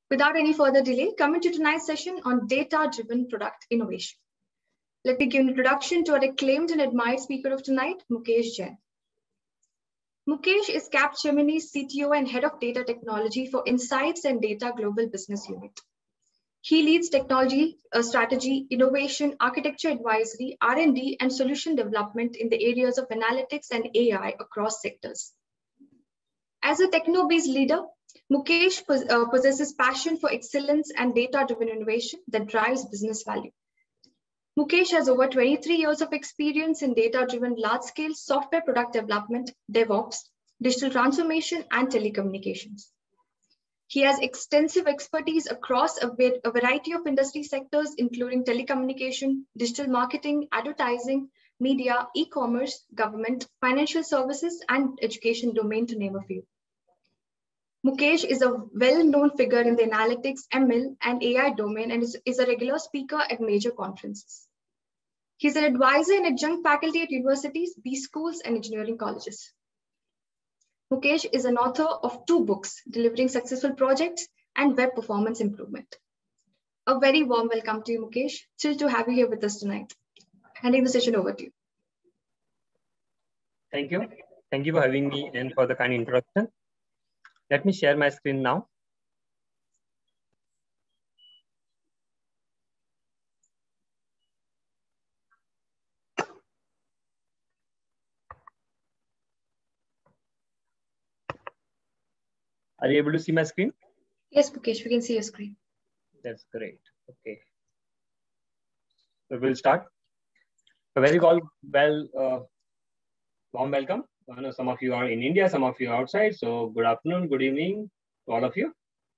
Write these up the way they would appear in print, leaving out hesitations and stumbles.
Without any further delay, coming to tonight's session on data-driven product innovation. Let me give an introduction to our acclaimed and admired speaker of tonight, Mukesh Jain. Mukesh is Capgemini's CTO and Head of Data Technology for Insights and Data Global Business Unit. He leads technology, strategy, innovation, architecture advisory, R&D, and solution development in the areas of analytics and AI across sectors. As a techno-based leader, Mukesh possesses passion for excellence and data-driven innovation that drives business value. Mukesh has over 23 years of experience in data-driven large-scale software product development, DevOps, digital transformation, and telecommunications. He has extensive expertise across a variety of industry sectors, including telecommunication, digital marketing, advertising, media, e-commerce, government, financial services, and education domain, to name a few. Mukesh is a well-known figure in the analytics, ML, and AI domain and is a regular speaker at major conferences. He's an advisor and adjunct faculty at universities, B-schools, and engineering colleges. Mukesh is an author of 2 books, Delivering Successful Projects and Web Performance Improvement. A very warm welcome to you, Mukesh. Thrilled to have you here with us tonight. Handing the session over to you. Thank you. Thank you for having me and for the kind introduction. Let me share my screen now. Are you able to see my screen? Yes, Mukesh, we can see your screen. That's great. Okay. So we'll start. A very warm welcome. I know some of you are in India, some of you are outside. So good afternoon, good evening to all of you.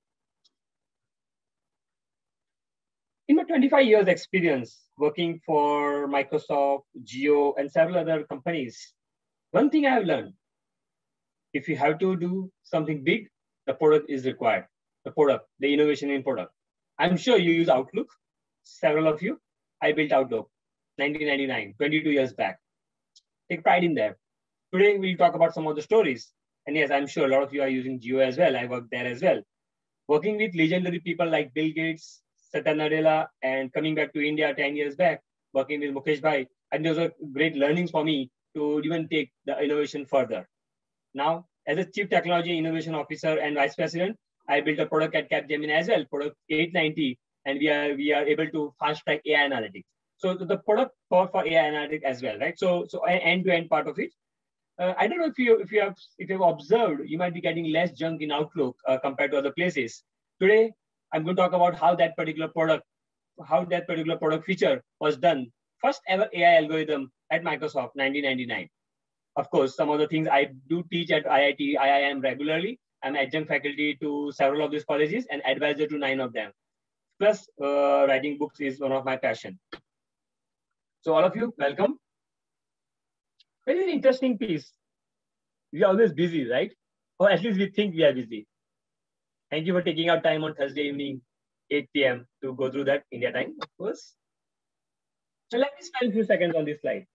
In my 25 years experience working for Microsoft, Jio, and several other companies, one thing I have learned, if you have to do something big, the product is required. The product, the innovation in product. I'm sure you use Outlook. Several of you. I built Outlook 1999, 22 years back. Take pride in that. Today, we'll talk about some of the stories. And yes, I'm sure a lot of you are using Jio as well. I worked there as well. Working with legendary people like Bill Gates, Satya Nadella, and coming back to India 10 years back, working with Mukesh Bhai. And those are great learnings for me to even take the innovation further. Now, as a Chief Technology Innovation Officer and Vice President, I built a product at Capgemini as well, product 890, and we are able to fast track AI analytics. So the product for AI analytics as well, right? So end-to-end part of it. I don't know if you have observed, you might be getting less junk in Outlook compared to other places. Today, I'm going to talk about how that particular product feature was done. First ever AI algorithm at Microsoft, 1999. Of course, some of the things I do teach at IIT, IIM regularly. I'm adjunct faculty to several of these colleges and advisor to 9 of them. Plus, writing books is one of my passion. So all of you, welcome. Very interesting piece. We are always busy, right? Or at least we think we are busy. Thank you for taking out time on Thursday evening, 8 p.m. to go through that India time, of course. So let me spend a few seconds on this slide.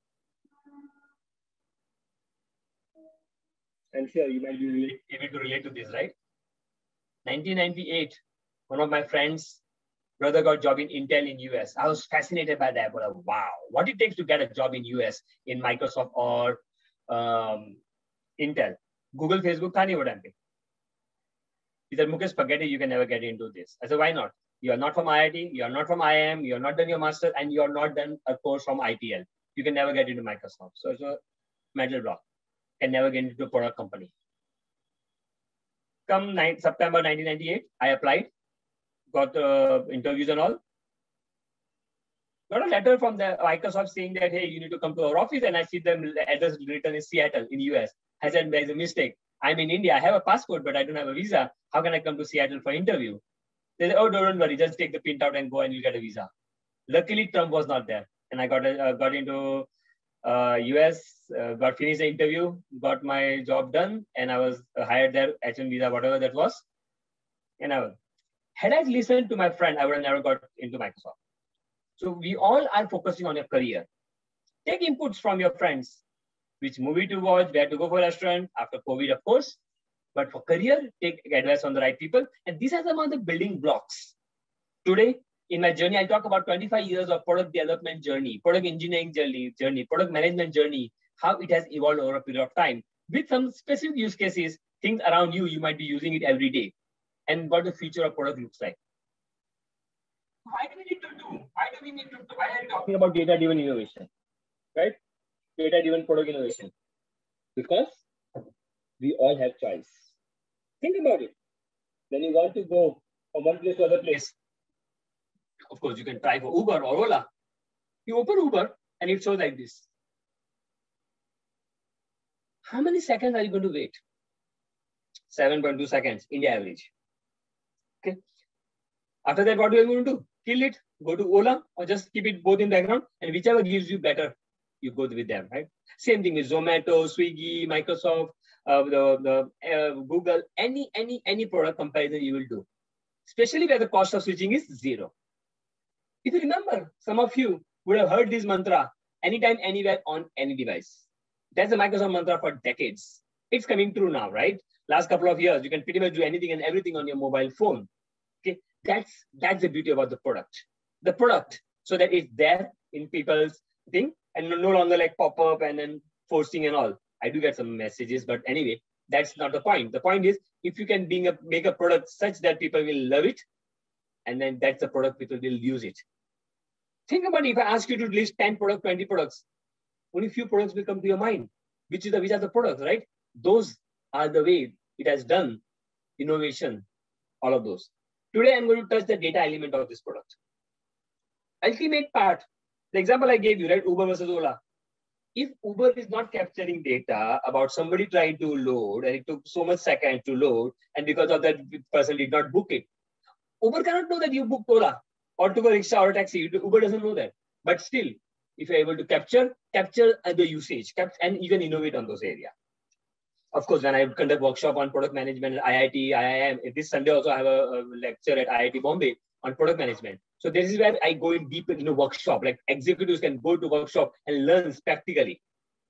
I'm sure you might be able to relate to this, right? 1998, one of my friends' brother got a job in Intel in US. I was fascinated by that. But wow, what it takes to get a job in US in Microsoft or Intel. Google, Facebook, can't even. He said, Mukesh, forget it, you can never get into this. I said, why not? You are not from IIT, you are not from IIM, you are not done your master, and you are not done a course from ITL. You can never get into Microsoft. So it's a mental block. Can never get into a product company. Come September 1998, I applied, got interviews and all. Got a letter from the Microsoft saying that, hey, you need to come to our office, and I see the address written in Seattle in US. I said, there's a mistake. I'm in India. I have a passport, but I don't have a visa. How can I come to Seattle for interview? They said, oh, don't worry. Just take the printout and go and you'll get a visa. Luckily, Trump was not there. And I got into US, got finished the interview, got my job done, and I was hired there, H1 visa, whatever that was. And had I listened to my friend, I would have never got into Microsoft. So we all are focusing on your career. Take inputs from your friends. Which movie to watch, where to go for a restaurant, after COVID, of course. But for career, take advice on the right people. And these are some of the building blocks. Today, in my journey, I'll talk about 25 years of product development journey, product engineering journey, product management journey, how it has evolved over a period of time with some specific use cases, things around you, you might be using it every day, and what the future of product looks like. Why do we need to do? Why are we talking about data-driven innovation, right? Data-driven product innovation. Because we all have choice. Think about it. When you want to go from one place to other place, of course, you can try for Uber or Ola. You open Uber and it shows like this. How many seconds are you going to wait? 7.2 seconds, India average. Okay. After that, what are you going to do? Kill it, go to Ola, or just keep it both in the background, and whichever gives you better, you go with them, right? Same thing with Zomato, Swiggy, Microsoft, Google, any product comparison you will do, especially where the cost of switching is zero. If you remember, some of you would have heard this mantra anytime, anywhere, on any device. That's the Microsoft mantra for decades. It's coming true now, right? Last couple of years, you can pretty much do anything and everything on your mobile phone. Okay, that's the beauty about the product. The product, so that it's there in people's thing and no longer like pop up and then forcing and all. I do get some messages, but anyway, that's not the point. The point is, if you can make a product such that people will love it, and then that's the product people will use it. Think about it, if I ask you to list 10 products, 20 products, only few products will come to your mind. Which are the products, right? Those are the way it has done innovation, all of those. Today, I'm going to touch the data element of this product. Ultimate part, the example I gave you, right? Uber versus Ola. If Uber is not capturing data about somebody trying to load and it took so much seconds to load, and because of that, the person did not book it, Uber cannot know that you booked Ola or took a rickshaw or a taxi. Uber doesn't know that. But still, if you're able to capture the usage, and even innovate on those areas. Of course, when I conduct workshop on product management at IIT, IIM, this Sunday also I have a lecture at IIT Bombay on product management. So this is where I go in deep in a workshop, like executives can go to workshop and learn practically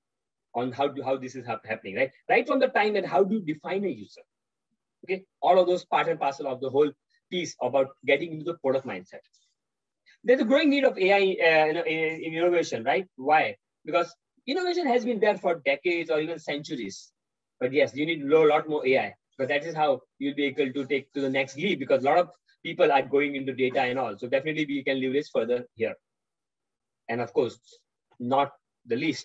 on how this is happening, right? Right from the time that how do you define a user? Okay, all of those part and parcel of the whole piece about getting into the product mindset. There's a growing need of AI in innovation, right? Why? Because innovation has been there for decades or even centuries. But yes, you need a lot more AI, because that is how you'll be able to take to the next leap, because a lot of people are going into data and all. So definitely we can leverage further here. And of course, not the least,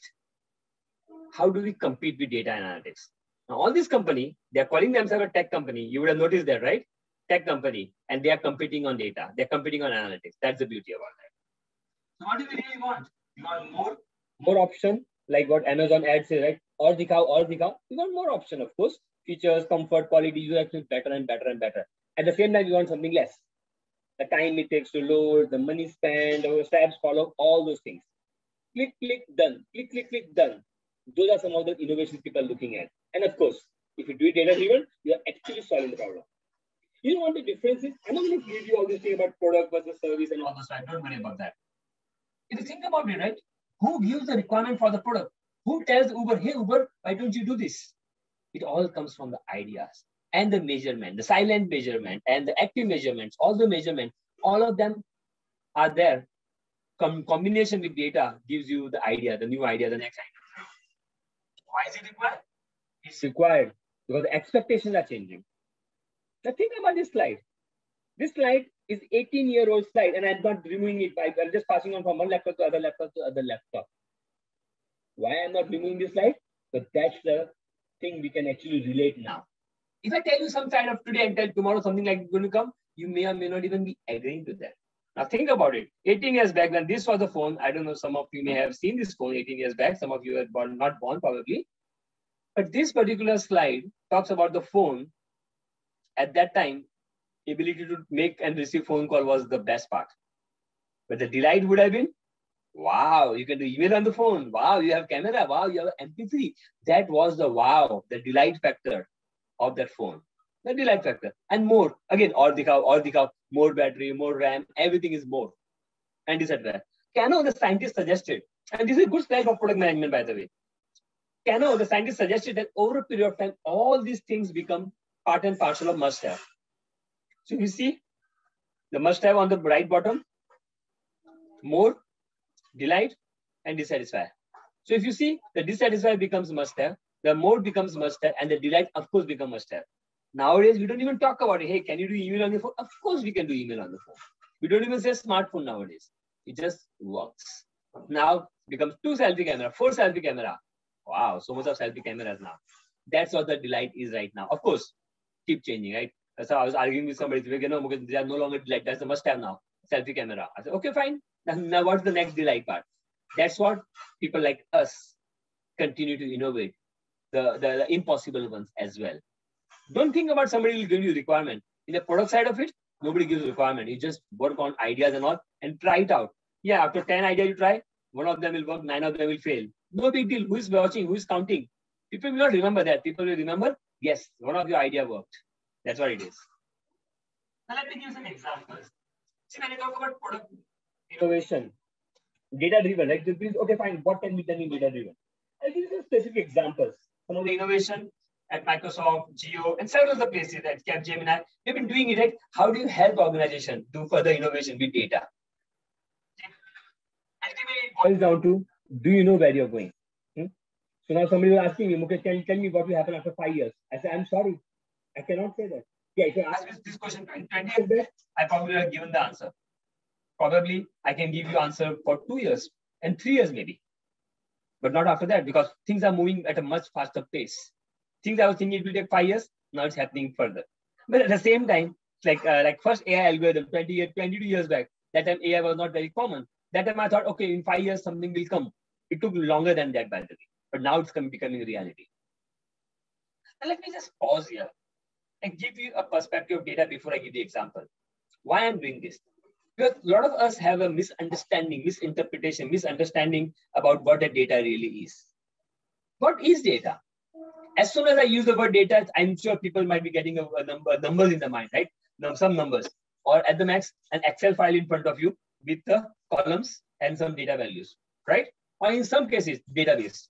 how do we compete with data analytics? Now, all these companies, they're calling themselves a tech company. You would have noticed that, right? Tech company, and they are competing on data. They're competing on analytics. That's the beauty about that. So what do we really want? We want more option, like what Amazon ads say, right? Or dikhao. We want more option, of course. Features, comfort, quality, user experience better and better and better. At the same time, we want something less. The time it takes to load, the money spent, the steps follow, all those things. Click, done. Click, done. Those are some of the innovations people are looking at. And of course, if you do it data-driven, you are actually solving the problem. You know what the difference is? I'm not going to give you all this thing about product versus service and all this stuff. Don't worry about that. If you think about it, right? Who gives the requirement for the product? Who tells Uber, hey, Uber, why don't you do this? It all comes from the ideas and the measurement, the silent measurement and the active measurements, all the measurements, all of them are there. Combination with data gives you the idea, the new idea, the next idea. Why is it required? It's required because the expectations are changing. Now think about this slide. This slide is 18-year-old slide, and I'm not removing it. I'm just passing on from one laptop to other laptop to other laptop. Why I'm not removing this slide? But that's the thing we can actually relate now. If I tell you some kind of today and tell tomorrow something like going to come, you may or may not even be agreeing to that. Now think about it. 18 years back, when this was the phone, I don't know, some of you may have seen this phone 18 years back. Some of you are not born probably. But this particular slide talks about the phone. At that time, ability to make and receive phone call was the best part. But the delight would have been, wow, you can do email on the phone. Wow, you have camera. Wow, you have MP3. That was the wow, the delight factor of that phone. The delight factor. And more. Again, or dikhao, more battery, more RAM, everything is more. And this at that. Kano, the scientist suggested, and this is a good slide for product management, by the way. Kano, the scientist, suggested that over a period of time, all these things become part and parcel of must-have. So you see the must-have on the right bottom, more, delight, and dissatisfy. So if you see the dissatisfy becomes must-have, the more becomes must-have, and the delight, of course, becomes must-have. Nowadays, we don't even talk about it. Hey, can you do email on your phone? Of course, we can do email on the phone. We don't even say smartphone nowadays. It just works. Now becomes 2 selfie camera, 4 selfie camera. Wow, so much of selfie cameras now. That's what the delight is right now. Of course, keep changing, right? That's how I was arguing with somebody. They are no longer delight. That's a must-have now. Selfie camera. I said, okay, fine. Now what's the next delight part? That's what people like us continue to innovate. The impossible ones as well. Don't think about somebody will give you requirement. In the product side of it, nobody gives requirement. You just work on ideas and all and try it out. Yeah, after 10 ideas you try, 1 of them will work, 9 of them will fail. No big deal. Who is watching? Who is counting? People will not remember that. People will remember, yes, 1 of your idea worked. That's what it is. Now let me give some examples. See, when I talk about product innovation, data-driven, like, okay, fine, what can be done in data-driven? I'll give you some specific examples. Some of the innovation at Microsoft, Geo, and several other places at Capgemini, we've been doing it, right? How do you help organization do further innovation with data? Ultimately, it boils down to, do you know where you're going? So now somebody was asking me, Mukesh, can you tell me what will happen after 5 years? I said, I'm sorry, I cannot say that. Yeah, if you ask me this question 20 years back, I probably have given the answer. Probably I can give you answer for 2 years and 3 years maybe. But not after that, because things are moving at a much faster pace. Things I was thinking it will take 5 years, now it's happening further. But at the same time, like first AI algorithm, 22 years back, that time AI was not very common. That time I thought, okay, in 5 years, something will come. It took longer than that, by the way. But now it's becoming a reality. Now let me just pause here and give you a perspective of data before I give the example. Why I'm doing this? Because a lot of us have a misunderstanding, misunderstanding about what the data really is. What is data? As soon as I use the word data, I'm sure people might be getting numbers in the mind, right? Some numbers, or at the max, an Excel file in front of you with the columns and some data values, right? Or in some cases, database.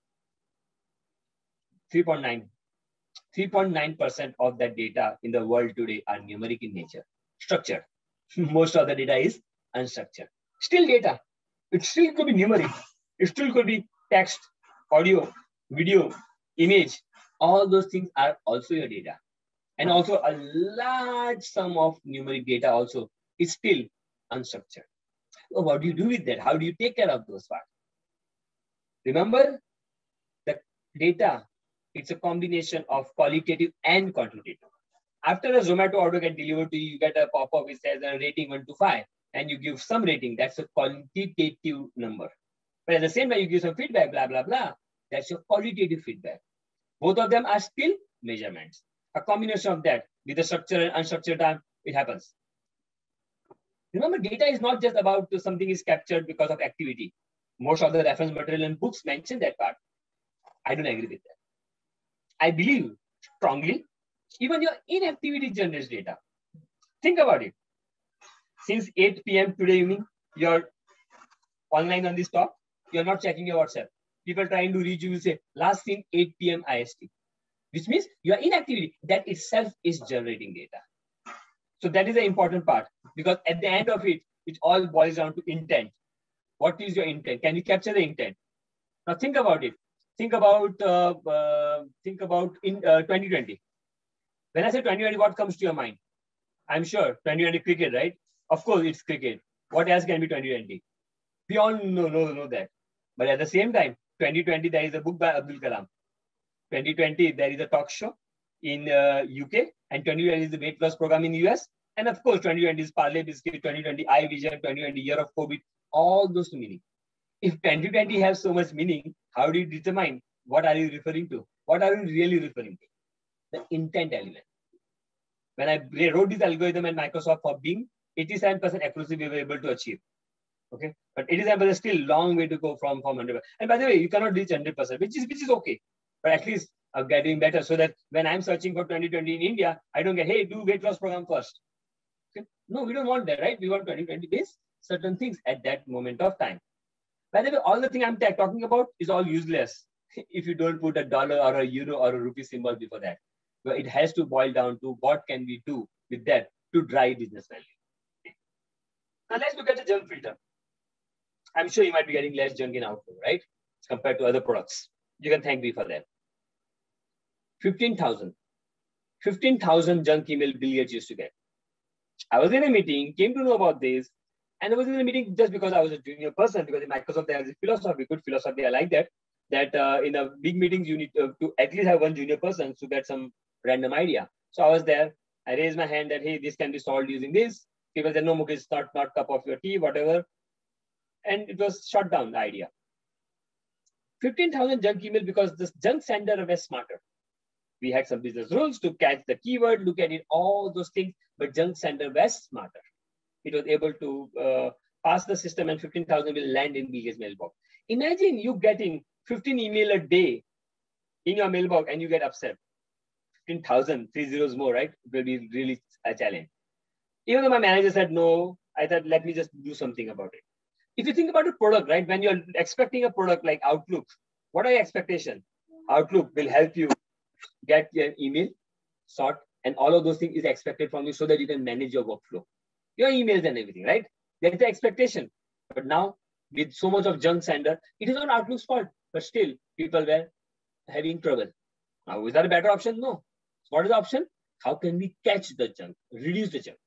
3.9% of the data in the world today are numeric in nature, structured. Most of the data is unstructured. Still data. It still could be numeric. It still could be text, audio, video, image. All those things are also your data. And also a large sum of numeric data also is still unstructured. So what do you do with that? How do you take care of those parts? Remember, the data, it's a combination of qualitative and quantitative. After a Zomato order gets delivered to you, you get a pop-up which says a rating 1 to 5, and you give some rating. That's a quantitative number. But at the same time, you give some feedback, blah, blah, blah. That's your qualitative feedback. Both of them are still measurements. A combination of that with the structured and unstructured time, it happens. Remember, data is not just about something is captured because of activity. Most of the reference material and books mention that part. I don't agree with that. I believe strongly, even your inactivity generates data. Think about it. Since 8 p.m. today evening, you're online on this talk, you're not checking your WhatsApp. People trying to reach you will say, last seen 8 p.m. IST, which means your inactivity, that itself is generating data. So that is the important part, because at the end of it, it all boils down to intent. What is your intent? Can you capture the intent? Now think about it. Think about in 2020. When I say 2020, what comes to your mind? I'm sure 2020 cricket, right? Of course, it's cricket. What else can be 2020? We all know that. But at the same time, 2020, there is a book by Abdul Kalam. 2020, there is a talk show in UK, and 2020 is the weight loss program in the US. And of course, 2020 is Parle Biscuit, 2020 iVision, 2020 year of COVID, all those meaning. If 2020 has so much meaning, how do you determine what are you referring to? What are you really referring to? The intent element. When I wrote this algorithm at Microsoft for Bing, 87% accuracy we were able to achieve. Okay, but 87% is still a long way to go from 100%. And by the way, you cannot reach 100%, which is okay. But at least I'm getting better, so that when I'm searching for 2020 in India, I don't get, hey, do weight loss program first. Okay? No, we don't want that, right? We want 2020 based certain things at that moment of time. By the way, all the thing I'm talking about is all useless if you don't put a dollar or a euro or a rupee symbol before that. But it has to boil down to what can we do with that to drive business value. Now let's look at the junk filter. I'm sure you might be getting less junk in Outlook, right? Compared to other products. You can thank me for that. 15,000 junk email Bill Gates used to get. I was in a meeting, came to know about this, and I was in a meeting just because I was a junior person, because in Microsoft there is a philosophy, good philosophy, I like that, in a big meetings, you need to at least have one junior person to get some random idea. So I was there, I raised my hand that, hey, this can be solved using this. People said, no, Mukesh, it's not cup of your tea, whatever. And it was shut down, the idea. 15,000 junk email because this junk sender was smarter. We had some business rules to catch the keyword, look at it, all those things, but junk sender was smarter. It was able to pass the system and 15,000 will land in Bill Gates' mailbox. Imagine you getting 15 email a day in your mailbox and you get upset. 15,000, 3 zeros more, right? It will be really a challenge. Even though my manager said no, I thought, let me just do something about it. If you think about a product, right? When you're expecting a product like Outlook, what are your expectations? Outlook will help you get your email, sort, and all of those things is expected from you so that you can manage your workflow, your emails and everything, right? That's the expectation. But now, with so much of junk sender, it is not Outlook's fault, but still people were having trouble. Now, is that a better option? No. So what is the option? How can we catch the junk, reduce the junk?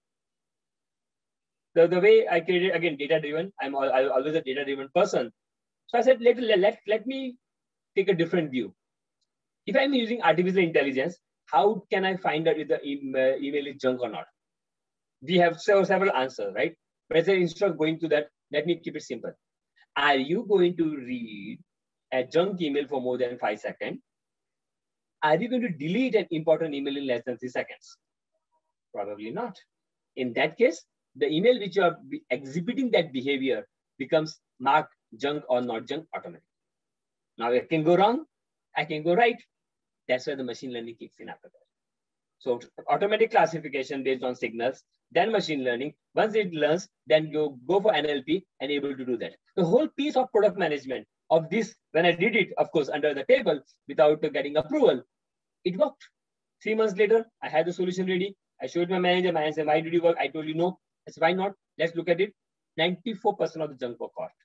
The way I created, again, data-driven, I'm always a data-driven person. So I said, let me take a different view. If I'm using artificial intelligence, how can I find out if the email is junk or not? We have several answers, right? But instead of going to that, let me keep it simple. Are you going to read a junk email for more than 5 seconds? Are you going to delete an important email in less than 3 seconds? Probably not. In that case, the email which you are exhibiting that behavior becomes marked junk or not junk automatically. Now I can go wrong, I can go right. That's where the machine learning kicks in after that. So automatic classification based on signals, then machine learning. Once it learns, then you go for NLP and able to do that. The whole piece of product management of this, when I did it, of course, under the table without getting approval, it worked. 3 months later, I had the solution ready. I showed my manager. My manager said, why did you work? I told you no. I said, why not? Let's look at it. 94% of the junk were caught.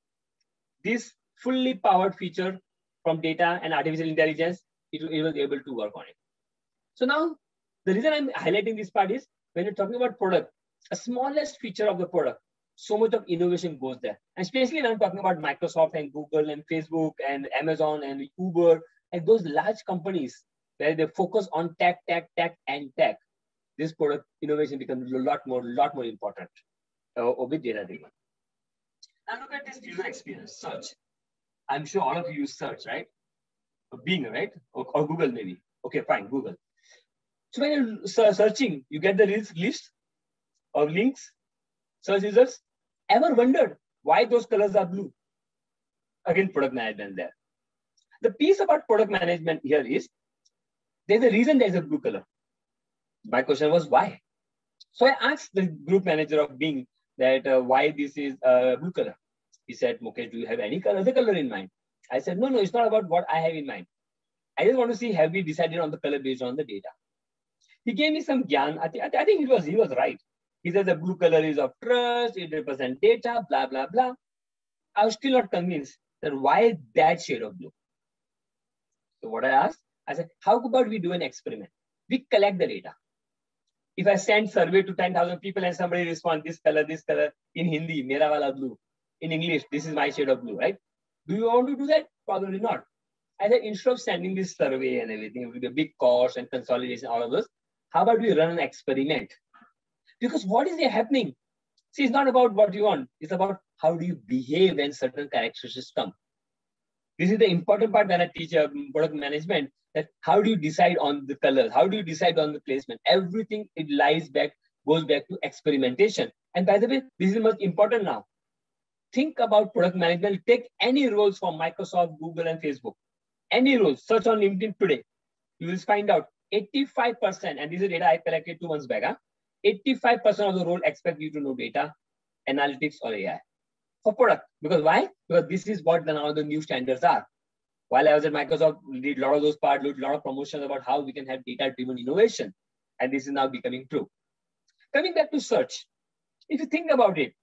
This fully powered feature from data and artificial intelligence, it was able to work on it. So now, the reason I'm highlighting this part is when you're talking about product, a smallest feature of the product, so much of innovation goes there. And especially when I'm talking about Microsoft and Google and Facebook and Amazon and Uber and those large companies where they focus on tech, and tech. This product innovation becomes a lot more important with data-driven. Now look at this user experience, search. I'm sure all of you use search, right? Bing, right? Or Google maybe. Okay, fine, Google. So when you're searching, you get the list of links, search results. Ever wondered why those colors are blue? Again, product management there. The piece about product management here is there's a reason there's a blue color. My question was why? So I asked the group manager of Bing that why this is blue color. He said, Mukesh, do you have any other color in mind? I said, no, it's not about what I have in mind. I just want to see, have we decided on the color based on the data? He gave me some gyan. I think he was right. He said the blue color is of trust, it represents data, blah, blah, blah. I was still not convinced that why that shade of blue. So what I asked, I said, how about we do an experiment? We collect the data. If I send survey to 10,000 people and somebody responds, this color, in Hindi, mera wala blue. In English, this is my shade of blue, right? Do you want to do that? Probably not. I said, instead of sending this survey and everything, it will be a big cost and consolidation, all of those, how about we run an experiment? Because what is happening? See, it's not about what you want. It's about how do you behave when certain characteristics come. This is the important part when I teach product management, that how do you decide on the colors? How do you decide on the placement? Everything, it goes back to experimentation. And by the way, this is most important now. Think about product management. Take any roles from Microsoft, Google, and Facebook. Any roles, search on LinkedIn today. You will find out 85%, and this is data I collected 2 months back. 85% of the role expect you to know data, analytics, or AI for product. Because why? Because this is what now the new standards are. While I was at Microsoft, we did a lot of those parts, did a lot of promotions about how we can have data-driven innovation. And this is now becoming true. Coming back to search, if you think about it,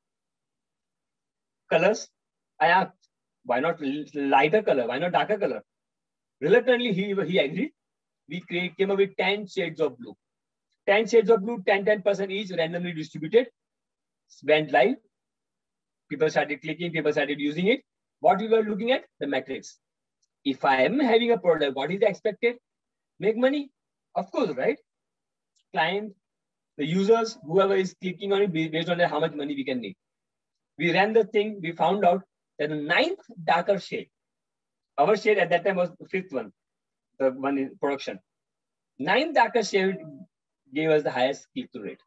colors, I asked, why not lighter color? Why not darker color? Reluctantly, he agreed. We came up with 10 shades of blue. 10 shades of blue, 10% each, randomly distributed. Went live. People started clicking, people started using it. What we were looking at? The metrics. If I am having a product, what is expected? Make money? Of course, right? Client, the users, whoever is clicking on it, based on that, how much money we can make. We ran the thing, we found out that the 9th darker shade, our shade at that time was the 5th one, the one in production. 9th darker shade gave us the highest click-through rate.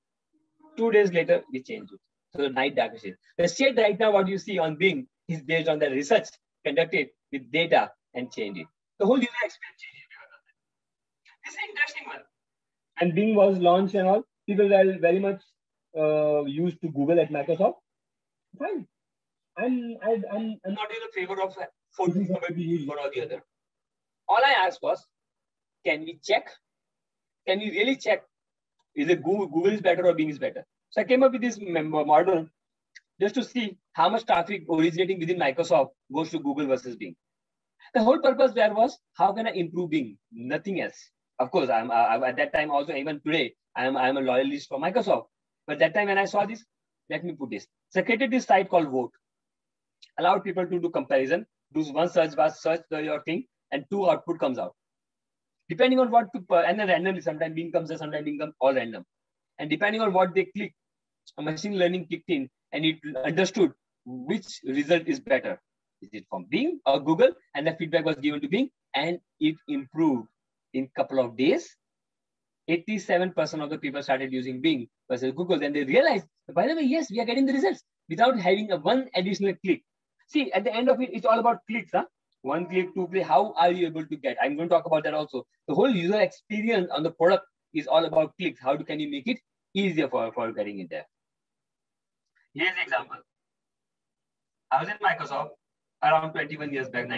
2 days later, we changed it. So the 9th darker shade. The shade right now, what you see on Bing is based on the research conducted with data and changed it. The whole user experience changes because of that. This is an interesting one. And Bing was launched and all, people were very much used to Google at Microsoft. Fine. I'm not in favor of forcing somebody to use one or the other. All I asked was, can we check? Can we really check? Is it Google is better or Bing is better? So I came up with this model just to see how much traffic originating within Microsoft goes to Google versus Bing. The whole purpose there was, how can I improve Bing? Nothing else. Of course, I'm at that time also, even today, I'm a loyalist for Microsoft. But that time when I saw this, let me put this. So I created this site called Vote. Allowed people to do comparison, do one search bar, search your thing, and 2 output comes out. Depending on what to, and then randomly, sometimes Bing comes, sometimes Bing comes, all random. And depending on what they click, a machine learning kicked in and it understood which result is better. Is it from Bing or Google? And the feedback was given to Bing and it improved in a couple of days. 87% of the people started using Bing versus Google. Then they realized, by the way, yes, we are getting the results without having a one additional click. See, at the end of it, it's all about clicks. Huh? 1 click, 2 click, how are you able to get? I'm going to talk about that also. The whole user experience on the product is all about clicks. How can you make it easier for getting it there? Here's an example. I was in Microsoft around 21 years back,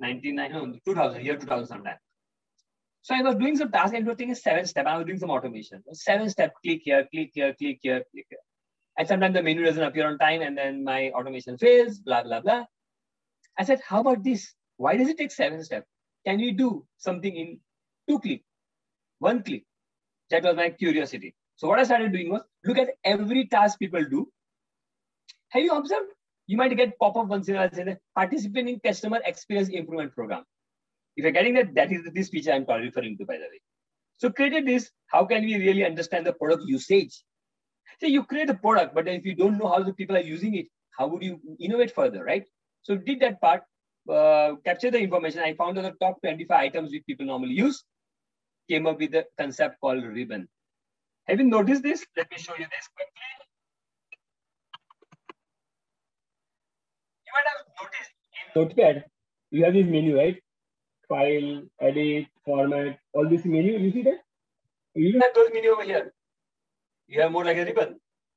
2000, year 2000 sometime. So I was doing some task and everything is 7-step. I was doing some automation. 7-step, click here, click here, click here, click here. And sometimes the menu doesn't appear on time and then my automation fails, blah, blah, blah. I said, how about this? Why does it take 7 steps? Can we do something in 2 clicks, 1 click? That was my curiosity. So what I started doing was look at every task people do. Have you observed? You might get pop-up once in a while saying participate in customer experience improvement program. If you're getting that, that is this feature I'm referring to, by the way. So created this, how can we really understand the product usage? So you create a product, but if you don't know how the people are using it, how would you innovate further, right? So did that part, capture the information. I found the top 25 items which people normally use, came up with a concept called ribbon. Have you noticed this? Let me show you this quickly. You might have noticed in Notepad, you have this menu, right? File, edit, format, all this menu, you see that? You have those menu over here. You have more like a ribbon.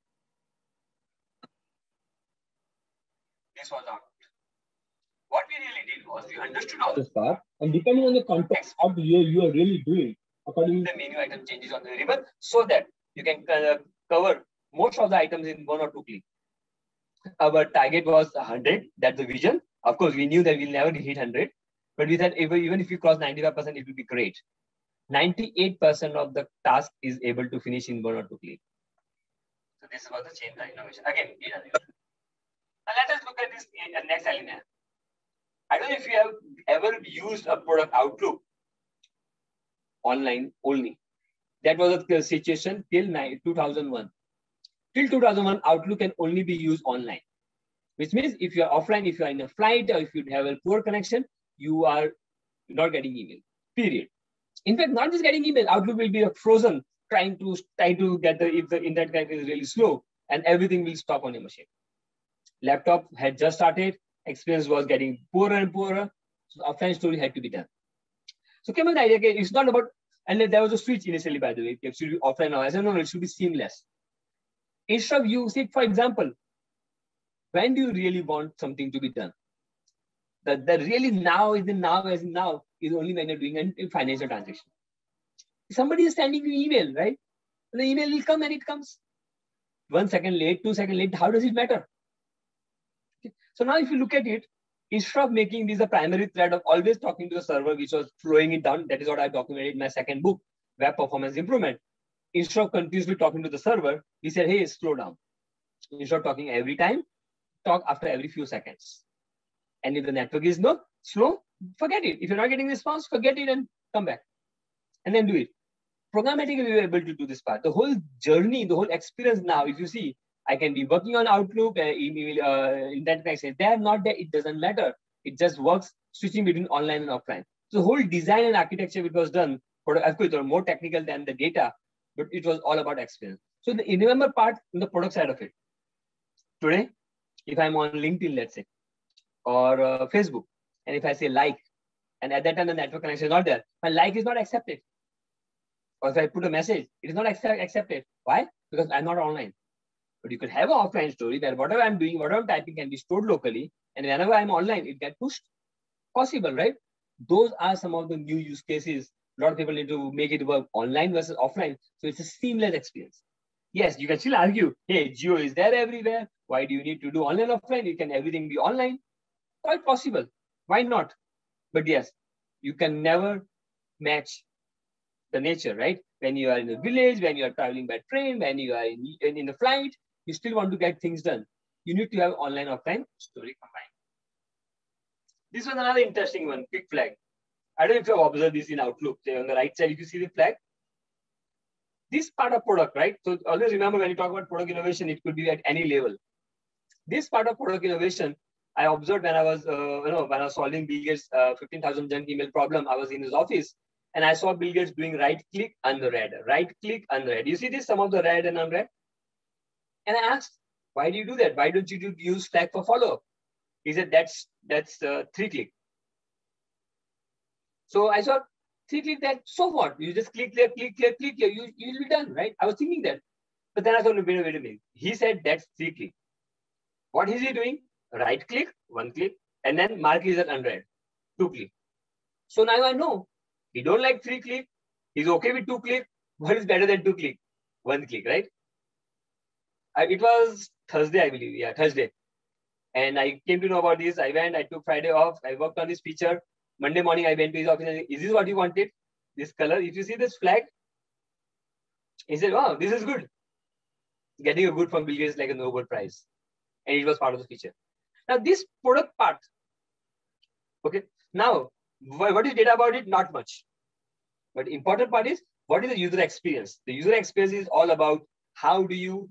This was out. What we really did was we understood all this part, and depending on the context, what you are really doing, according to the menu item changes on the ribbon, so that you can cover most of the items in 1 or 2 clicks. Our target was 100. That's the vision. Of course, we knew that we'll never hit 100, but we said even if you cross 95%, it will be great. 98% of the task is able to finish in 1 or 2 clicks. So this was the change the innovation. Again, now let us look at this next element. I don't know if you have ever used a product Outlook online only. That was a situation till 2001. Till 2001, Outlook can only be used online, which means if you are offline, if you are in a flight, or if you have a poor connection, you are not getting email, period. In fact, not just getting email, Outlook will be frozen, trying to get if the internet connection is really slow, and everything will stop on your machine. Laptop had just started, experience was getting poorer and poorer, so the offline story had to be done. So came up the idea, okay, it's not about, and there was a switch initially, by the way, it should be offline now. I said, no, it should be seamless. Instead of you, say, for example, when do you really want something to be done? The really now is only when you're doing a financial transaction. Somebody is sending you email, right? And the email will come and it comes 1 second late, 2 seconds late. How does it matter? Okay. So now if you look at it, instead of making this a primary thread of always talking to the server, which was slowing it down, that is what I documented in my second book, Web Performance Improvement. Instead of continuously talking to the server, he said, hey, slow down. Instead of talking every time, talk after every few seconds. And if the network is not slow, forget it. If you're not getting response, forget it and come back. And then do it. Programmatically, we were able to do this part. The whole journey, the whole experience now, if you see, I can be working on Outlook, email, internet connection. They are not there, it doesn't matter. It just works switching between online and offline. So the whole design and architecture, which was done, of course, it was more technical than the data, but it was all about experience. So the remember part in the product side of it. Today, if I'm on LinkedIn, let's say, or Facebook, and if I say like, and at that time the network connection is not there, my like is not accepted. Or if I put a message, it is not accepted. Why? Because I'm not online. But you could have an offline story where whatever I'm doing, whatever I'm typing can be stored locally. And whenever I'm online, it gets pushed. Possible, right? Those are some of the new use cases. A lot of people need to make it work online versus offline. So it's a seamless experience. Yes, you can still argue, hey, Jio is there everywhere. Why do you need to do online, offline? You can everything be online. Quite possible. Why not? But yes, you can never match the nature, right? When you are in a village, when you are traveling by train, when you are in the flight, you still want to get things done. You need to have online, offline story combined. This was another interesting one, quick flag. I don't know if you have observed this in Outlook. Say on the right side, if you see the flag, this part of product, right? So always remember when you talk about product innovation, it could be at any level. This part of product innovation, I observed when I was, when I was solving Bill Gates' 15,000 junk email problem. I was in his office and I saw Bill Gates doing right click, unread, right click, unread. You see this, some of the read and unread? And I asked, why do you do that? Why don't you use Slack for follow-up? He said, that's 3-click. So I saw 3-click that, so what? You just click there, click here, click here, you'll be done, right? I was thinking that. But then I thought, wait a minute. He said that's 3-click. What is he doing? Right click, 1 click, and then mark is at unread, 2-click. So now I know he don't like 3-click. He's okay with 2-click. What is better than 2-click? 1 click, right? It was Thursday, I believe. Yeah, Thursday. And I came to know about this. I took Friday off. I worked on this feature. Monday morning, I went to his office and said, is this what you wanted? This color? If you see this flag, he said, wow, this is good. Getting a good from Bill Gates like a Nobel Prize. And it was part of the feature. Now, this product part, okay. Now, what is data about it? Not much. But the important part is, what is the user experience? The user experience is all about how do you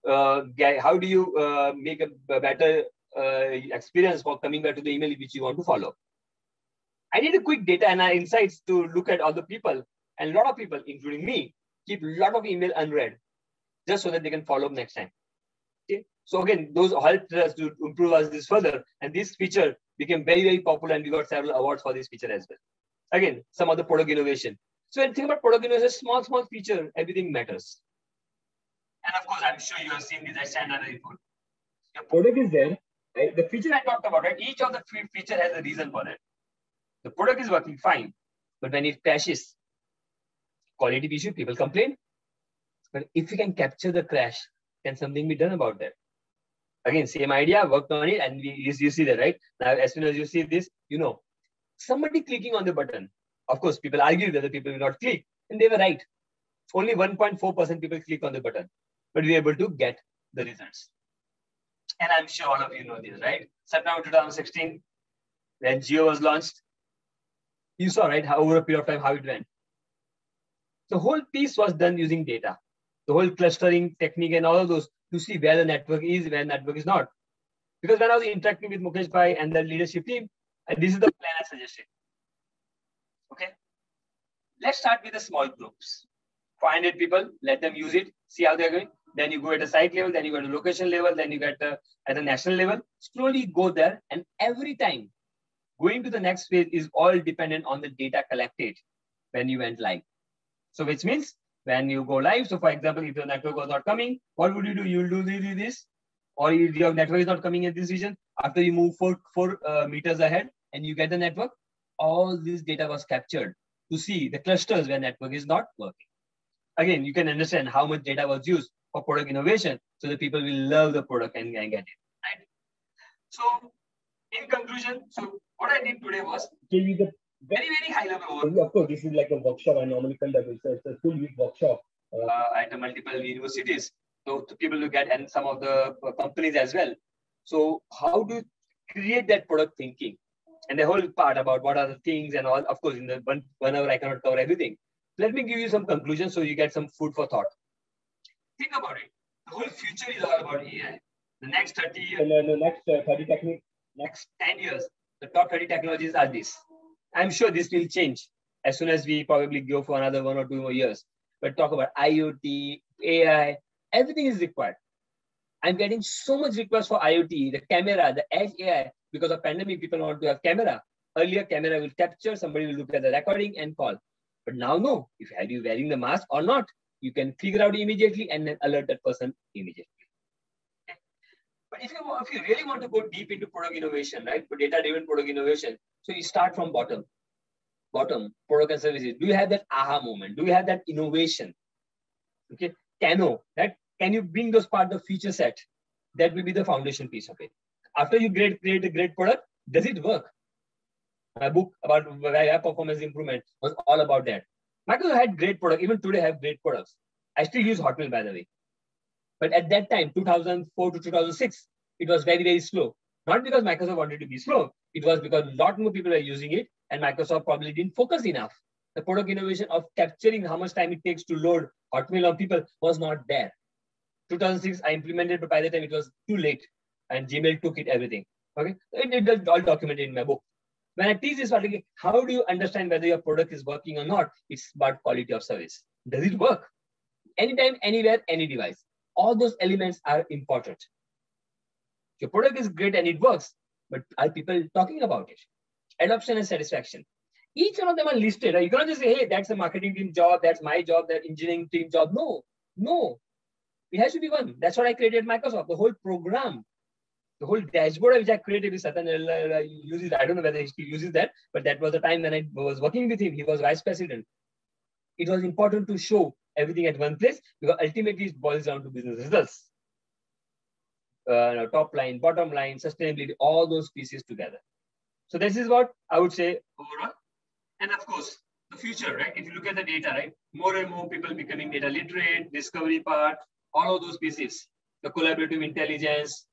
make a better experience for coming back to the email which you want to follow. I did a quick data and insights to look at all the people, and a lot of people, including me, keep a lot of email unread just so that they can follow up next time. Okay. So again, those helped us to improve us this further. And this feature became very, very popular and we got several awards for this feature as well. Again, some of the product innovation. So when you think about product innovation, small feature, everything matters. And of course, I'm sure you have seen this as standard input. Your product is there. Right? The feature I talked about, right? Each of the feature has a reason for that. The product is working fine, but when it crashes, quality issue, people complain. But if you can capture the crash, can something be done about that? Again, same idea, worked on it, and you see that, right? Now, as soon as you see this, you know, somebody clicking on the button. Of course, people argue whether people will not click, and they were right. Only 1.4% people click on the button, but we were able to get the results. And I'm sure all of you know this, right? September 2016, when Jio was launched, you saw, right, how over a period of time, how it went. The whole piece was done using data. The whole clustering technique and all of those to see where the network is, where the network is not. Because when I was interacting with Mukesh Bhai and the leadership team, and this is the plan I suggested. Okay. Let's start with the small groups. 500 people, let them use it, see how they're going. Then you go at the site level, then you go at the location level, then you get at the national level. Slowly go there, and every time going to the next phase is all dependent on the data collected when you went live. So which means when you go live, so for example, if your network was not coming, what would you do? You'll do this, or if your network is not coming in this region, after you move 4 meters ahead, and you get the network, all this data was captured to see the clusters where network is not working. Again, you can understand how much data was used for product innovation, so the people will love the product and get it, right? So in conclusion, so what I did today was give you the very, very high level overview. Of course, this is like a workshop I normally conduct. It's a full week workshop at multiple universities. So to people look at, and some of the companies as well. So how do you create that product thinking? And the whole part about what are the things and all. Of course, in the 1 hour, I cannot cover everything. Let me give you some conclusions so you get some food for thought. Think about it. The whole future is all about AI. The next 30 years, the next 30 techniques, next 10 years, the top 30 technologies are this. I'm sure this will change as soon as we probably go for another 1 or 2 more years. But talk about IoT, AI, everything is required. I'm getting so much requests for IoT, the camera, the edge AI. Because of pandemic, people want to have camera. Earlier, camera will capture, somebody will look at the recording and call. But now, no. If you wearing the mask or not, you can figure out immediately and then alert that person immediately. Okay. But if you really want to go deep into product innovation, right, for data-driven product innovation, so you start from bottom, product and services. Do you have that aha moment? Do you have that innovation? Okay, can you bring those part of the feature set? That will be the foundation piece of it. After you create a great product, does it work? My book about web performance improvement was all about that. Microsoft had great product. Even today, have great products. I still use Hotmail, by the way. But at that time, 2004 to 2006, it was very, very slow. Not because Microsoft wanted to be slow. It was because a lot more people are using it, and Microsoft probably didn't focus enough. The product innovation of capturing how much time it takes to load Hotmail on people was not there. 2006, I implemented, but by the time it was too late, and Gmail took it, everything. Okay, it is all documented in my book. When I teach this, how do you understand whether your product is working or not? It's about quality of service. Does it work? Anytime, anywhere, any device. All those elements are important. Your product is great and it works, but are people talking about it? Adoption and satisfaction. Each one of them are listed. You cannot just say, hey, that's a marketing team job, that's my job, that engineering team job. No. It has to be one. That's what I created at Microsoft. The whole program, the whole dashboard which I created with Satan uses. I don't know whether he still uses that, but that was the time when I was working with him. He was vice president. It was important to show everything at one place because ultimately it boils down to business results. Top line, bottom line, sustainability, all those pieces together. So this is what I would say overall. And of course, the future, right? If you look at the data, right? More and more people becoming data literate, discovery part, all of those pieces, the collaborative intelligence.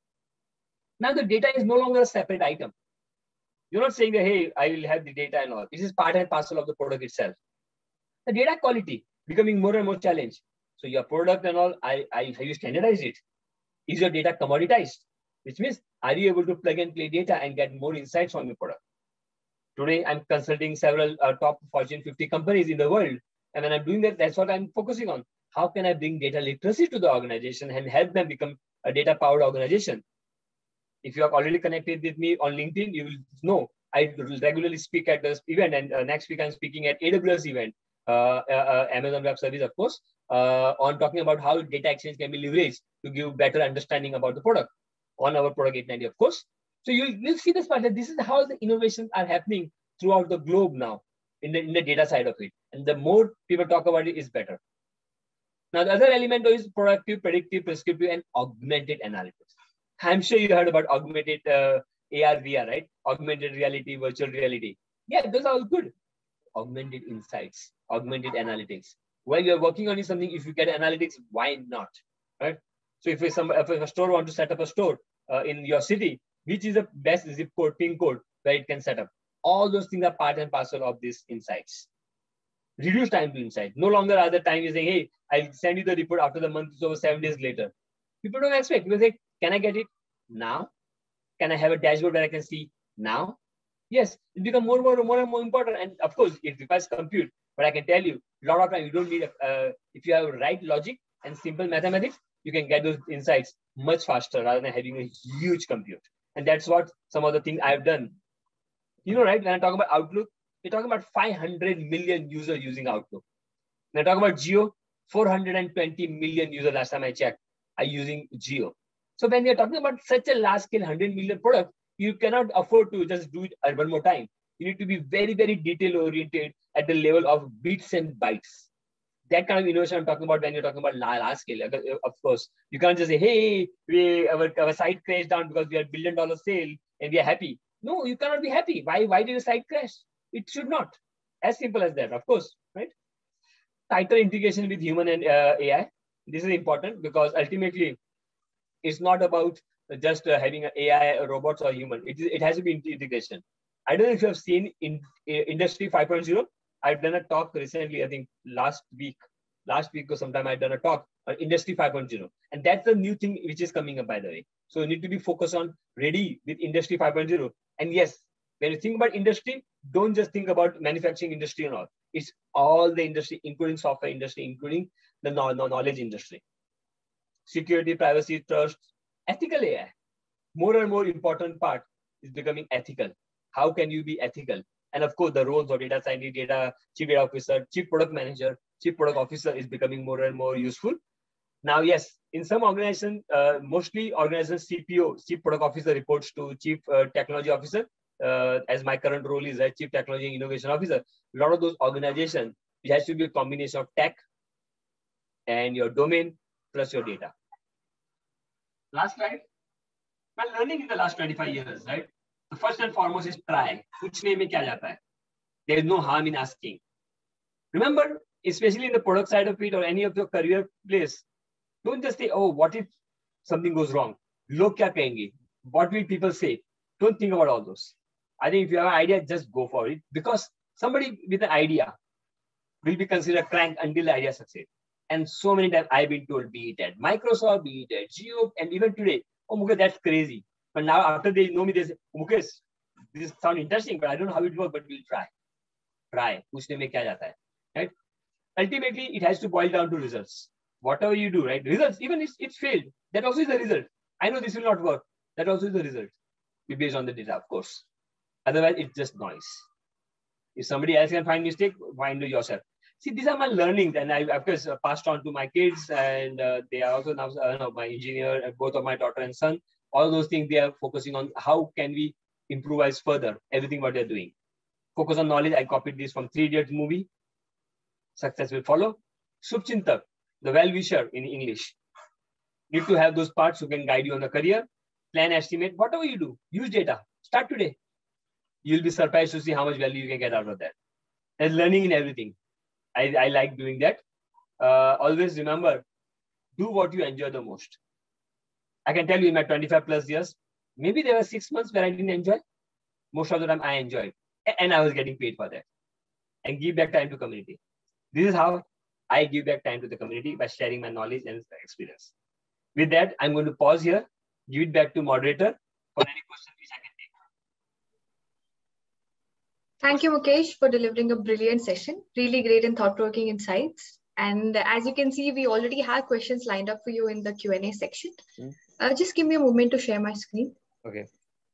Now the data is no longer a separate item. You're not saying that, hey, I will have the data and all. This is part and parcel of the product itself. The data quality becoming more and more challenged. So your product and all, have you standardized it? Is your data commoditized? Which means, are you able to plug and play data and get more insights from your product? Today, I'm consulting several top Fortune 50 companies in the world. And when I'm doing that, that's what I'm focusing on. How can I bring data literacy to the organization and help them become a data-powered organization? If you are already connected with me on LinkedIn, you will know I regularly speak at this event. And next week, I'm speaking at AWS event, Amazon Web Service, of course, on talking about how data exchange can be leveraged to give better understanding about the product on our product 890, of course. So you'll see this part that this is how the innovations are happening throughout the globe now in the data side of it. And the more people talk about it is better. Now, the other element is proactive, predictive, prescriptive, and augmented analytics. I'm sure you heard about augmented AR, VR, right? Augmented reality, virtual reality. Yeah, those are all good. Augmented insights, augmented analytics. While you're working on something, if you get analytics, why not, right? So if a store wants to set up a store in your city, which is the best zip code, pin code, where it can set up? All those things are part and parcel of these insights. Reduce time to insight. No longer are the time you saying, hey, I'll send you the report after the month is over 7 days later. People don't expect. People say, can I get it now? Can I have a dashboard where I can see now? Yes, it becomes more and more important. And of course, it requires compute. But I can tell you, a lot of time you don't need, if you have right logic and simple mathematics, you can get those insights much faster rather than having a huge compute. And that's what some of the things I've done. You know, right? When I talk about Outlook, we're talking about 500 million users using Outlook. When I talk about Geo, 420 million users last time I checked are using Geo. So when you're talking about such a large scale 100 million product, you cannot afford to just do it one more time. You need to be very, very detail oriented at the level of bits and bytes. That kind of innovation I'm talking about when you're talking about large scale. Of course, you can't just say, hey, our site crashed down because we had $1 billion sale and we are happy. No, you cannot be happy. Why did the site crash? It should not. As simple as that, of course, right? Tighter integration with human and AI. This is important because ultimately it's not about just having an AI, robots or human. It has to be integration. I don't know if you have seen in Industry 5.0. I've done a talk recently, I think last week or sometime I've done a talk on Industry 5.0. And that's the new thing which is coming up, by the way. So you need to be focused on ready with Industry 5.0. And yes, when you think about industry, don't just think about manufacturing industry and all. It's all the industry, including software industry, including the knowledge industry. Security, privacy, trust, ethical AI. More and more important part is becoming ethical. How can you be ethical? And of course, the roles of data scientist, chief data officer, chief product manager, chief product officer is becoming more and more useful. Now, yes, in some organizations, mostly organizations, CPO, chief product officer reports to chief technology officer, as my current role is as chief technology and innovation officer. A lot of those organizations, it has to be a combination of tech and your domain plus your data. Last slide. My learning in the last 25 years, right? The first and foremost is try. Puchne mein kya jata hai? There is no harm in asking. Remember, especially in the product side of it or any of your career place, don't just say, oh, what if something goes wrong? Log kya kahenge? What will people say? Don't think about all those. I think if you have an idea, just go for it, because somebody with an idea will be considered crank until the idea succeeds. And so many times I've been told, be it at Microsoft, be it at Jio, and even today, oh, Mukesh, that's crazy. But now after they know me, they say, Mukesh, this sounds interesting, but I don't know how it works, but we'll try. Try. Puchne mein kya jata hai, right? Ultimately, it has to boil down to results. Whatever you do, right? Results, even if it's failed, that also is a result. I know this will not work. That also is a result. Be based on the data, of course. Otherwise, it's just noise. If somebody else can find mistake, find it yourself. See, these are my learnings, and I, of course, passed on to my kids, and they are also now my engineer, both of my daughter and son. All those things they are focusing on. How can we improvise further everything what they're doing? Focus on knowledge. I copied this from 3 Idiots movie. Success will follow. Shubchintak, the well-wisher in English. Need to have those parts who can guide you on the career. Plan, estimate, whatever you do. Use data. Start today. You'll be surprised to see how much value you can get out of that. There's learning in everything. I like doing that. Always remember, do what you enjoy the most. I can tell you in my 25 plus years, maybe there were 6 months where I didn't enjoy. Most of the time I enjoyed. And I was getting paid for that. And give back time to community. This is how I give back time to the community, by sharing my knowledge and experience. With that, I'm going to pause here, give it back to moderator for any questions which I can take. Thank you, Mukesh, for delivering a brilliant session. Really great and thought-provoking insights. And as you can see, we already have questions lined up for you in the Q&A section. Just give me a moment to share my screen. Okay.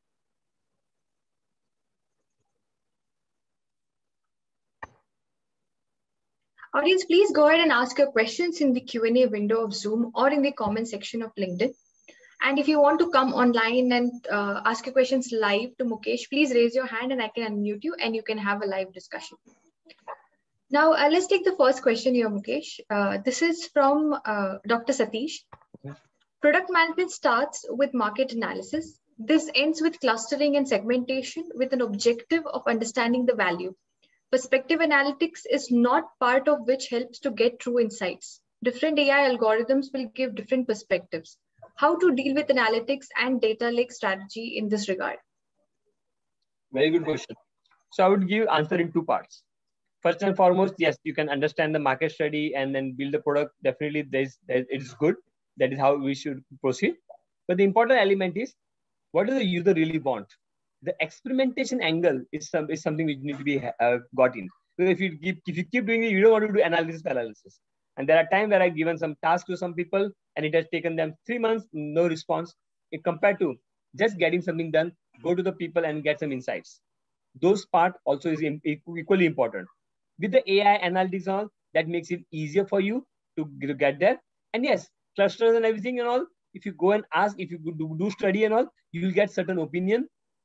Audience, please go ahead and ask your questions in the Q&A window of Zoom or in the comment section of LinkedIn. And if you want to come online and ask your questions live to Mukesh, please raise your hand and I can unmute you and you can have a live discussion. Now, let's take the first question here, Mukesh. This is from Dr. Satish. Product management starts with market analysis. This ends with clustering and segmentation with an objective of understanding the value. Perspective analytics is not part of which helps to get true insights. Different AI algorithms will give different perspectives. How to deal with analytics and data lake strategy in this regard? Very good question. So I would give answer in 2 parts. First and foremost, yes, you can understand the market study and then build the product. Definitely, it is good. That is how we should proceed. But the important element is, what does the user really want? The experimentation angle is something which needs to be got in. So if you keep doing it, you don't want to do analysis paralysis. And there are times where I've given some tasks to some people and it has taken them 3 months, no response. Compared to just getting something done, go to the people and get some insights. Those part also is equally important. With the AI analytics on, that makes it easier for you to get there. And yes, clusters and everything and all, if you go and ask, if you do study and all, you will get certain opinion.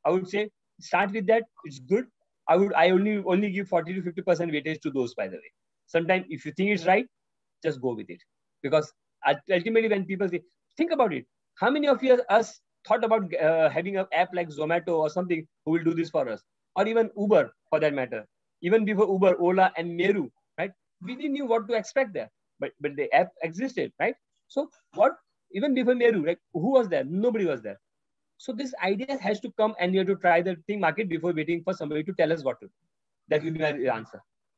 I would say start with that. It's good. I only give 40 to 50% weightage to those, by the way. Sometimes if you think it's right, just go with it. Because ultimately when people say, think about it. How many of us thought about having an app like Zomato or something who will do this for us? Or even Uber for that matter. Even before Uber, Ola and Meru, right? We didn't know what to expect there. But the app existed, right? So what, even before Meru, like who was there? Nobody was there. So this idea has to come and you have to try the thing market before waiting for somebody to tell us what to do. That will be my answer.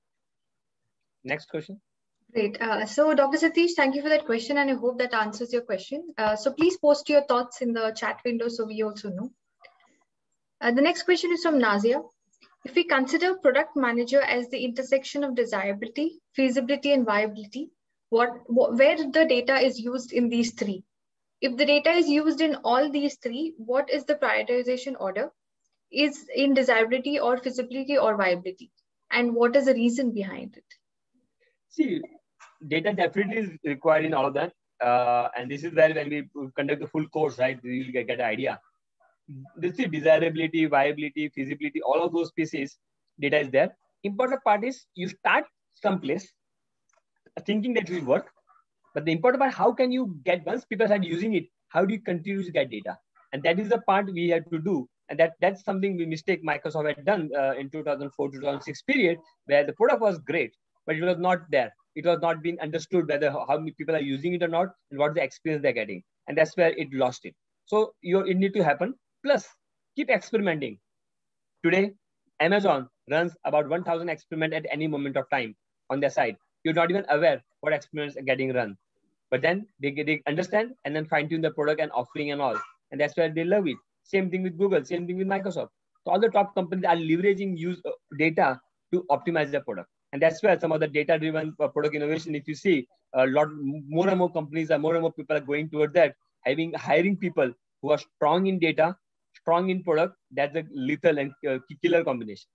Next question. Great. So Dr. Satish, thank you for that question, and I hope that answers your question. So please post your thoughts in the chat window so we also know. The next question is from Nazia. If we consider product manager as the intersection of desirability, feasibility, and viability, where the data is used in these three? If the data is used in all these three, what is the prioritization order? Is in desirability or feasibility or viability? And what is the reason behind it? See, data definitely is required in all of that. And this is where when we conduct the full course, right, we will get an idea. This is desirability, viability, feasibility, all of those pieces, data is there. Important part is you start someplace thinking that it will work. But the important part, how can you get, once people start using it, how do you continue to get data? And that is the part we have to do. And that's something we mistake Microsoft had done in 2004 to 2006 period, where the product was great, but it was not there. It was not being understood whether how many people are using it or not, and what the experience they're getting. And that's where it lost it. So it need to happen. Plus, keep experimenting. Today, Amazon runs about 1,000 experiments at any moment of time on their side. You're not even aware what experiments are getting run. But then they understand and then fine-tune the product and offering and all. And that's where they love it. Same thing with Google, same thing with Microsoft. So all the top companies are leveraging data to optimize their product. And that's where some of the data-driven product innovation, if you see, a lot more and more companies more and more people are going towards that, hiring people who are strong in data, strong in product. That's a lethal and killer combination.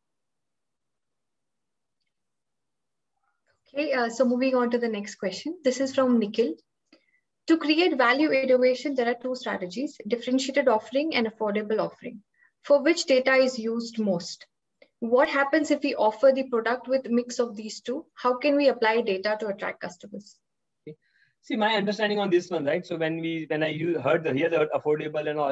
Okay, so moving on to the next question. This is from Nikhil. To create value innovation, there are two strategies: differentiated offering and affordable offering. For which data is used most? What happens if we offer the product with a mix of these two? How can we apply data to attract customers? Okay. See, my understanding on this one, right? So when I heard the word affordable and all,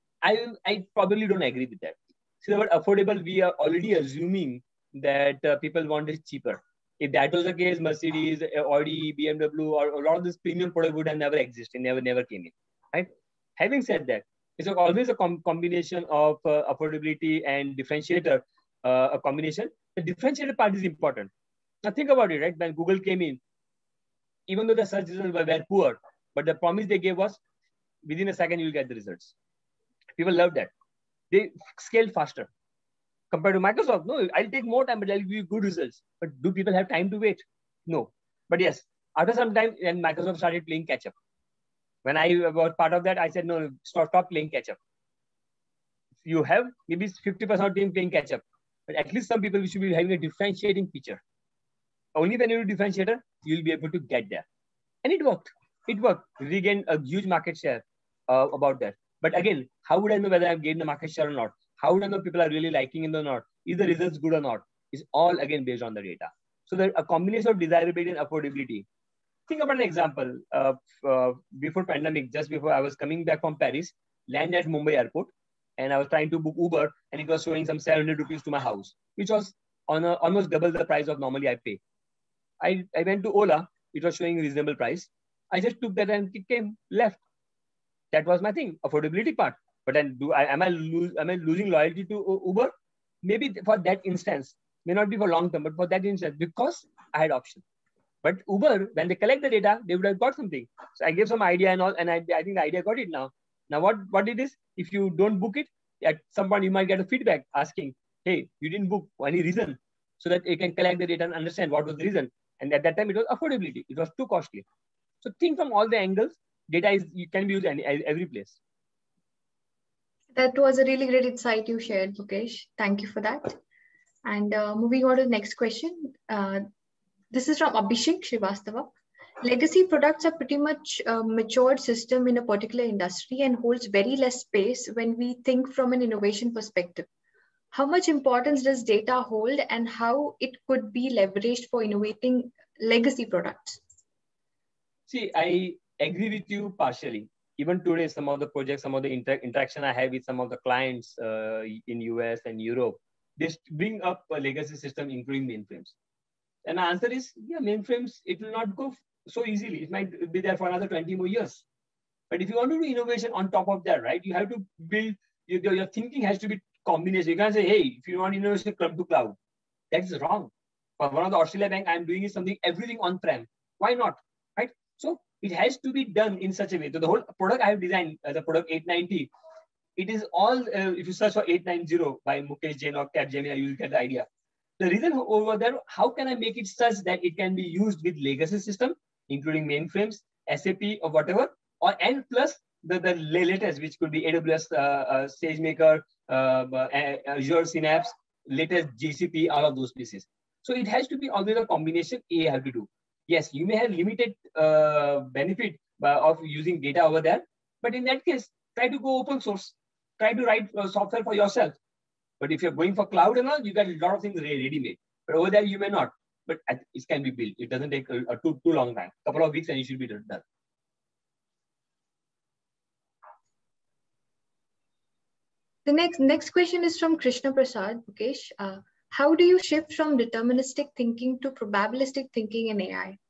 I probably don't agree with that. See, the word affordable, we are already assuming that people want it cheaper. If that was the case, Mercedes, Audi, BMW, or a lot of this premium product would have never existed, never came in, right? Having said that, it's always a combination of affordability and differentiator, a combination. The differentiator part is important. Now think about it, right? When Google came in, even though the search results were poor, but the promise they gave was within a second you'll get the results. People love that. They scaled faster. Compared to Microsoft, no, I'll take more time, but I'll give you good results. But do people have time to wait? No. But yes, after some time, when Microsoft started playing catch up, when I was part of that, I said, no, stop playing catch up. You have maybe 50% of team playing catch up, but at least some people should be having a differentiating feature. Only when you do differentiator, you'll be able to get there. And it worked. It worked. We regained a huge market share about that. But again, how would I know whether I've gained the market share or not? How would I know people are really liking it or not? Is the results good or not? It's all again based on the data. So there's a combination of desirability and affordability. Think about an example. Before pandemic, just before I was coming back from Paris, landed at Mumbai airport, and I was trying to book Uber, and it was showing some 700 rupees to my house, which was on almost double the price of normally I pay. I went to Ola. It was showing a reasonable price. I just took that and it came left. That was my thing, affordability part. But then am I losing loyalty to Uber? Maybe for that instance, may not be for long term, but for that instance, because I had option. But Uber, when they collect the data, they would have got something. So I gave some idea and all, and I think the idea got it now. Now what it is, if you don't book it, at some point you might get a feedback asking, hey, you didn't book for any reason, so that it can collect the data and understand what was the reason. And at that time, it was affordability. It was too costly. So think from all the angles. Data can be used every place. That was a really great insight you shared, Mukesh. Thank you for that. And moving on to the next question. This is from Abhishek Srivastava. Legacy products are pretty much a matured system in a particular industry and holds very less space when we think from an innovation perspective. How much importance does data hold and how it could be leveraged for innovating legacy products? See, I agree with you partially. Even today, some of the projects, some of the interaction I have with some of the clients in US and Europe, they bring up a legacy system, including mainframes. And the answer is, yeah, mainframes, it will not go so easily. It might be there for another 20 more years. But if you want to do innovation on top of that, right, you have to build, your thinking has to be combination. You can't say, hey, if you want innovation, come to cloud. That's wrong. For one of the Australia bank, I'm doing is something, everything on-prem. Why not, right? So it has to be done in such a way. So the whole product I have designed, the product 890, it is all, if you search for 890 by Mukesh Jain or Capgemini, you will get the idea. The reason over there, how can I make it such that it can be used with legacy system, including mainframes, SAP or whatever, or and plus the latest, which could be AWS SageMaker, Azure Synapse, latest GCP, all of those pieces. So it has to be always a combination you have to do. Yes, you may have limited benefit of using data over there, but in that case, try to go open source. Try to write software for yourself. But if you're going for cloud and all, you got a lot of things ready-made. But over there, you may not. But it can be built. It doesn't take a too long time. A couple of weeks and you should be done. The next question is from Krishna Prasad, Mukesh. How do you shift from deterministic thinking to probabilistic thinking in AI?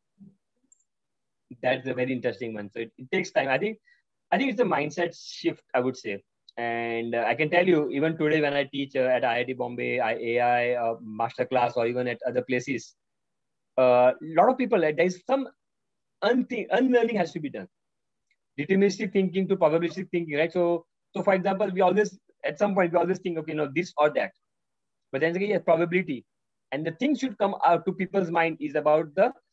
That's a very interesting one. So it takes time. I think it's a mindset shift, I would say. And I can tell you, even today when I teach at IIT Bombay, AI masterclass, or even at other places, a lot of people, there's some unlearning has to be done. Deterministic thinking to probabilistic thinking, right? So for example, we always, at some point, we always think, okay, no, this or that. But then again, yes, probability. And the thing should come out to people's mind is about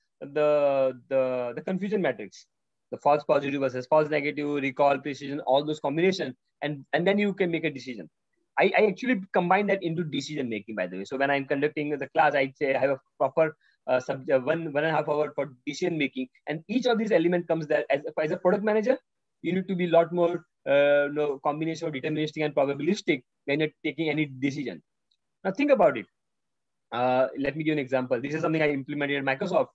the confusion matrix, the false positive versus false negative, recall, precision, all those combinations. And then you can make a decision. I actually combine that into decision making, by the way. So when I'm conducting the class, I'd say I have a proper subject, 1.5 hours for decision making. And each of these elements comes there as a product manager. You need to be a lot more combination of deterministic and probabilistic when you're taking any decision. Now think about it. Let me give an example. This is something I implemented at Microsoft.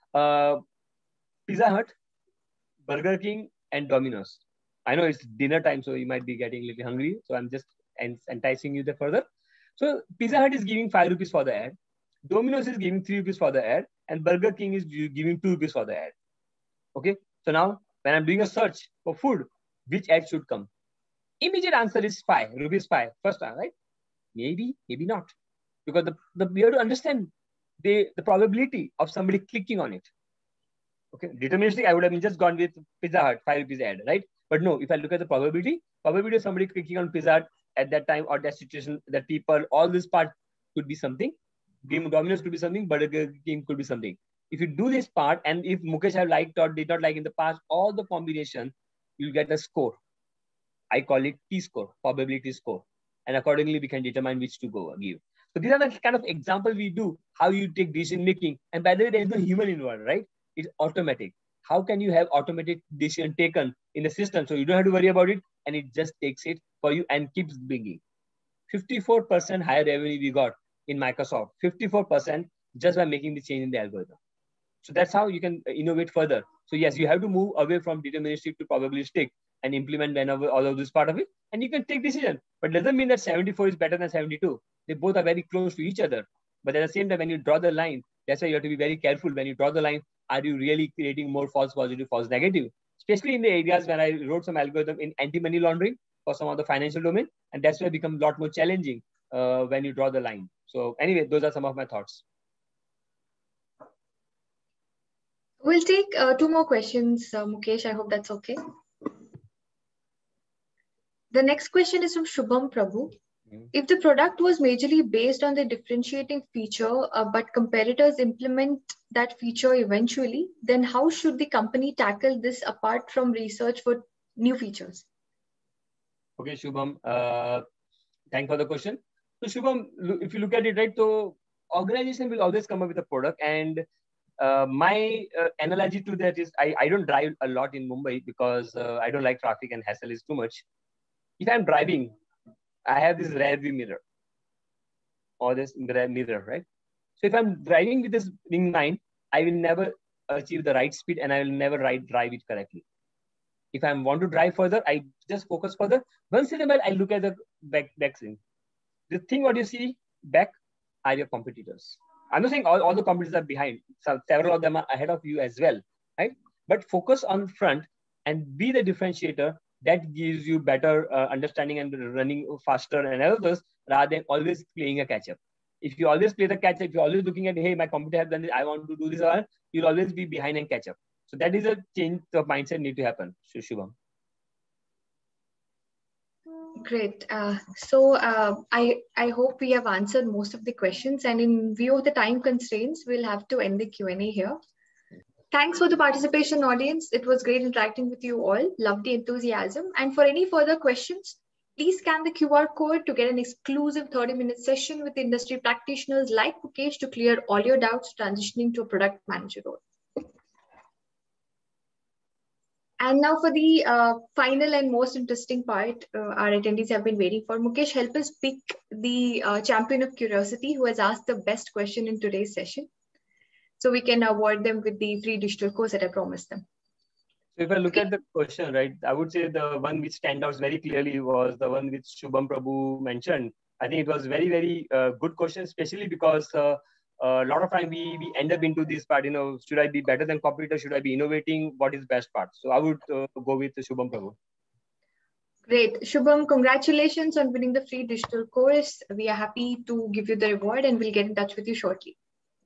Pizza Hut, Burger King, and Domino's. I know it's dinner time, so you might be getting a little hungry. So I'm just enticing you there further. So Pizza Hut is giving 5 rupees for the ad. Domino's is giving 3 rupees for the ad. And Burger King is giving 2 rupees for the ad. Okay. So now when I'm doing a search for food, which ad should come? Immediate answer is 5 rupees, 5. First time, right? Maybe not. Because we have to understand the probability of somebody clicking on it. Okay, deterministic, I would have just gone with Pizza Hut, 5 rupees ad, right? But no, if I look at the probability of somebody clicking on Pizza Hut at that time or that situation, that people, all this part could be something. Domino's could be something, Burger King could be something. If you do this part, and if Mukesh have liked or did not like in the past, all the combination, you'll get a score. I call it T-score, probability score. And accordingly, we can determine which to give. So these are the kind of examples we do, how you take decision making. And by the way, there is no human involved, right? It's automatic. How can you have automated decision taken in the system? So you don't have to worry about it, and it just takes it for you and keeps bringing. 54% higher revenue we got in Microsoft, 54% just by making the change in the algorithm. So that's how you can innovate further. So yes, you have to move away from deterministic to probabilistic and implement whenever all of this part of it. And you can take decision, but doesn't mean that 74 is better than 72. They both are very close to each other. But at the same time, when you draw the line, that's why you have to be very careful. When you draw the line, are you really creating more false positive, false negative? Especially in the areas when I wrote some algorithm in anti-money laundering for some of the financial domain. And that's why it becomes a lot more challenging when you draw the line. So anyway, those are some of my thoughts. We'll take 2 more questions, Mukesh. I hope that's okay. The next question is from Shubham Prabhu. If the product was majorly based on the differentiating feature, but competitors implement that feature eventually, then how should the company tackle this apart from research for new features? Okay, Shubham, thanks for the question. So Shubham, if you look at it, right, so organization will always come up with a product, and My analogy to that is I don't drive a lot in Mumbai because I don't like traffic and hassle is too much. If I'm driving, I have this rear view mirror or this mirror, right? So if I'm driving with this in mind, I will never achieve the right speed and I will never drive it correctly. If I want to drive further, I just focus further. Once in a while, I look at the back screen. The thing what you see back are your competitors. I'm not saying all the competitors are behind. So several of them are ahead of you as well, right? But focus on front and be the differentiator that gives you better understanding and running faster and others rather than always playing a catch up. If you always play the catch up, if you're always looking at, hey, my competitor has done this, I want to do this, you'll always be behind and catch up. So that is a change of mindset need to happen, Shubham. Great. I hope we have answered most of the questions, and in view of the time constraints, we'll have to end the Q&A here. Thanks for the participation, audience. It was great interacting with you all. Love the enthusiasm. And for any further questions, please scan the QR code to get an exclusive 30-minute session with industry practitioners like Mukesh to clear all your doubts transitioning to a product manager role. And now for the final and most interesting part, our attendees have been waiting for. Mukesh, help us pick the champion of curiosity who has asked the best question in today's session, so we can award them with the free digital course that I promised them. So if I look at the question, right, I would say the one which stands out very clearly was the one which Shubham Prabhu mentioned. I think it was very, very good question, especially because a lot of time we end up into this part, should I be better than competitor? Should I be innovating? What is best part? So I would go with Shubham Prabhu. Great. Shubham, congratulations on winning the free digital course. We are happy to give you the reward and we'll get in touch with you shortly.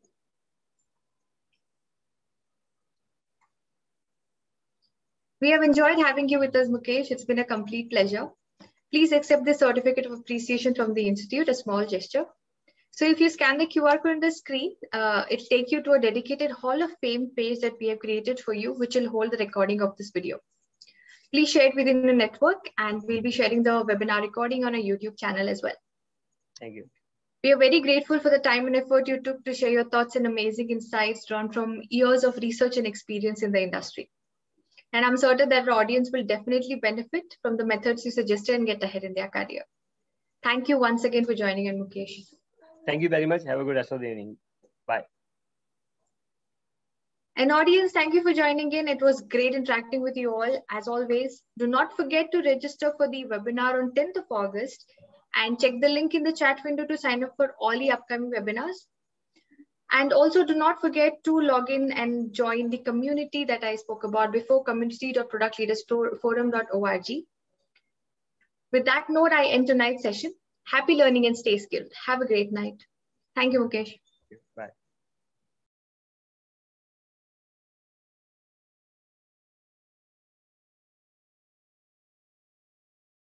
We have enjoyed having you with us, Mukesh. It's been a complete pleasure. Please accept this certificate of appreciation from the Institute, a small gesture. So if you scan the QR code on the screen, it'll take you to a dedicated Hall of Fame page that we have created for you, which will hold the recording of this video. Please share it within the network, and we'll be sharing the webinar recording on our YouTube channel as well. Thank you. We are very grateful for the time and effort you took to share your thoughts and amazing insights drawn from years of research and experience in the industry. And I'm certain that our audience will definitely benefit from the methods you suggested and get ahead in their career. Thank you once again for joining in, Mukesh. Thank you very much. Have a good rest of the evening. Bye. And audience, thank you for joining in. It was great interacting with you all. As always, do not forget to register for the webinar on 10th of August and check the link in the chat window to sign up for all the upcoming webinars. And also do not forget to log in and join the community that I spoke about before, community.productleadersforum.org. With that note, I end tonight's session. Happy learning and stay skilled. Have a great night. Thank you, Mukesh.